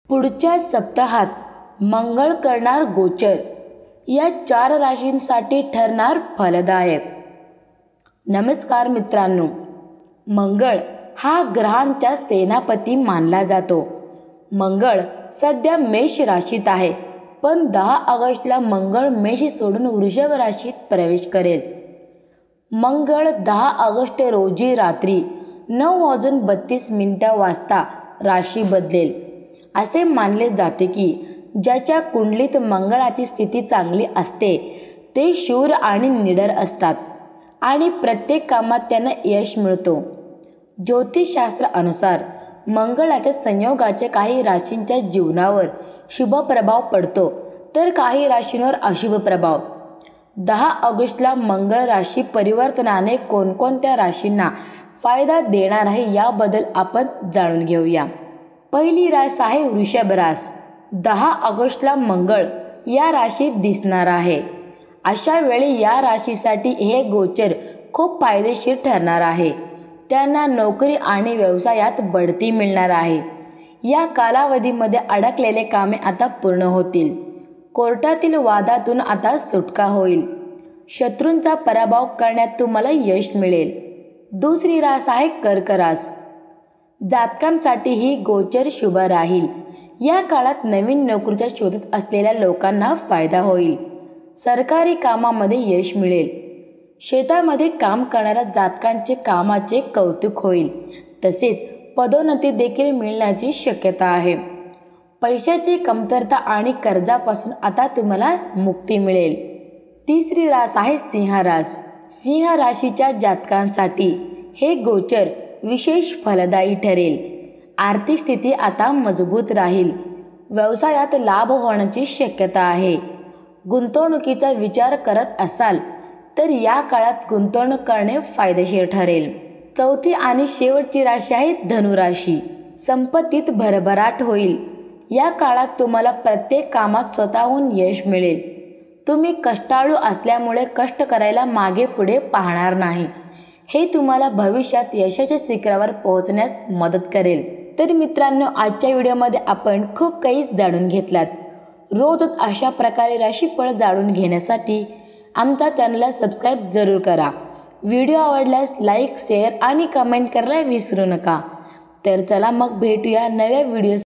पुढच्या सप्ताहात मंगळ करणार गोचर या 4 राशींसाठी ठरणार फलदायक। नमस्कार मित्रांनो, मंगळ हा ग्रहांचा सेनापती मानला जातो। मंगळ सध्या मेष राशीत आहे, पण 10 ऑगस्टला मंगळ मेष सोडून वृषभ राशीत प्रवेश करेल। मंगळ 10 ऑगस्ट रोजी रात्री 9:32 वाजता राशी बदलेल। असे मानले जाते की ज्याच्या कुंडलीत मंगळाची स्थिती चांगली असते ते शूर आणि निडर असतात आणि प्रत्येक कामात त्यांना यश मिळतो। ज्योतिषशास्त्र अनुसार मंगळाच्या संयोगाचे काही राशींच्या जीवनावर शुभ प्रभाव पडतो तर काही राशींवर अशुभ प्रभाव। 10 ऑगस्टला मंगळ राशी परिवर्तनाने कोणकोणत्या राशींना फायदा देणार आहे याबद्दल आपण जाणून घेऊया। पहिली रास आहे वृषभ रास। 10 ऑगस्टला मंगळ या राशीत दिसणार आहे। अशा वेळी या राशीसाठी हे गोचर खूप फायदेशीर ठरणार आहे। त्यांना नोकरी आणि व्यवसायात बढती मिळणार आहे। या कालावधीमध्ये अडकलेले कामे आता पूर्ण होतील। कोर्टातील वादातून आता सुटका होईल। शत्रूंचा पराभव करण्यात तुम्हाला यश मिळेल। दुसरी रास आहे कर्क रास। जातकांसाठी ही गोचर शुभ राहील। या काळात नवीन नोकरीच्या शोधात असलेल्या लोकांना फायदा होईल। सरकारी कामामध्ये यश मिळेल। शेतामध्ये काम करणाऱ्या जातकांचे कामाचे कौतुक होईल। तसेच पदोन्नती देखील मिळण्याची शक्यता आहे। पैशाची कमतरता आणि कर्जापासून आता तुम्हाला मुक्ती मिळेल। तिसरी रास आहे सिंह रास। सिंह राशीच्या जातकांसाठी हे गोचर विशेष फलदायी ठरेल। आर्थिक स्थिती आता मजबूत राहील। व्यवसायात लाभ होण्याची शक्यता आहे। गुंतवणुकीचा विचार करत असाल तर या काळात गुंतवणूक करणे फायदेशीर ठरेल। चौथी आणि शेवटची राशी आहे धनु राशी। संपत्तीत भरभराट होईल। या काळात तुम्हाला प्रत्येक कामात स्वतःहून यश मिळेल। तुम्ही कष्टाळू असल्यामुळे कष्ट करायला मागे पुढे पाहणार नाही। हे तुम्हाला भविष्यात यशाच्या शिखरावर पोहोचण्यास मदत करेल। तर मित्रांनो, आजच्या व्हिडिओमध्ये आपण खूप काही जाणून घेतलात। रोजच अशा प्रकारे राशीफळ जाणून घेण्यासाठी आमच्या चॅनलला सबस्क्राईब जरूर करा। व्हिडिओ आवडल्यास लाईक, शेअर आणि कमेंट करायला विसरू नका। तर चला मग भेटूया नव्या व्हिडिओ